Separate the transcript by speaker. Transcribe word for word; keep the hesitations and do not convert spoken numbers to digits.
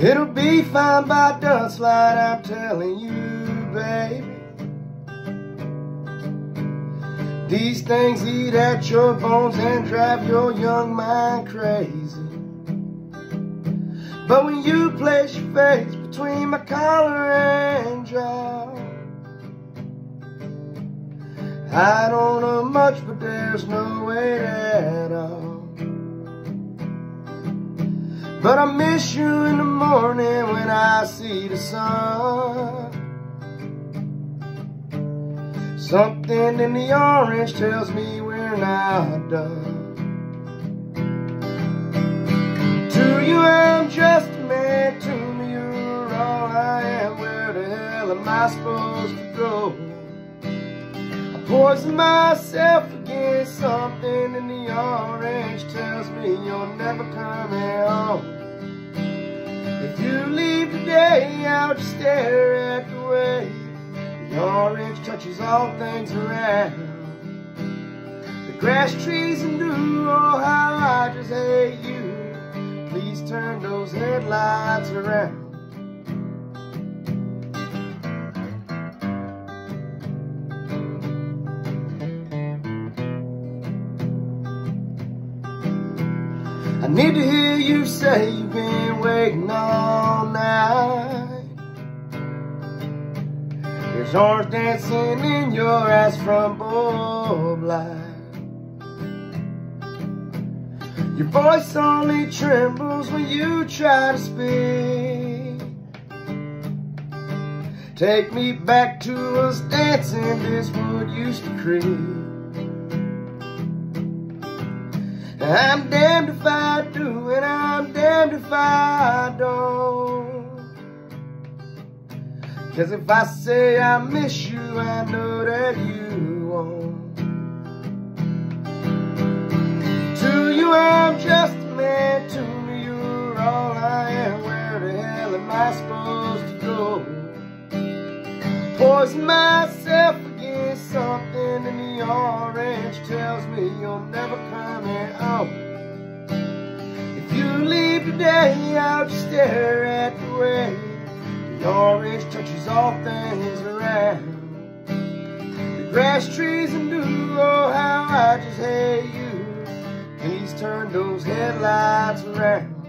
Speaker 1: It'll be fine by dust light, I'm telling you, baby. These things eat at your bones and drive your young mind crazy. But when you place your face between my collar and jaw, I don't know much, but there's no weight at all. But I miss you in the morning when I see the sun. Something in the orange tells me we're not done. To you I'm just a man, to me you're all I am. Where the hell am I supposed to go? I poison myself again. Something in the orange tells me you're never coming home. If you leave today, I'll just stare at the way the orange touches all things around. The grass, trees, and dew, oh how I just hate you. Please turn those headlights around. I need to hear you say you've been waiting all night. There's orange dancing in your eyes from bulb light. Your voice only trembles when you try to speak. Take me back to us dancing this wood used to creep. I'm damned if I do, and I'm damned if I don't. 'Cause if I say I miss you, I know that you won't. To you I'm just a man, to me you're all I am. Where the hell am I supposed to go? Poison myself against something in the orange tells me you're never coming home. If you leave today, I'll just stare at the way the orange touches all things around. The grass, trees, and dew, oh how I just hate you. Please turn those headlights around.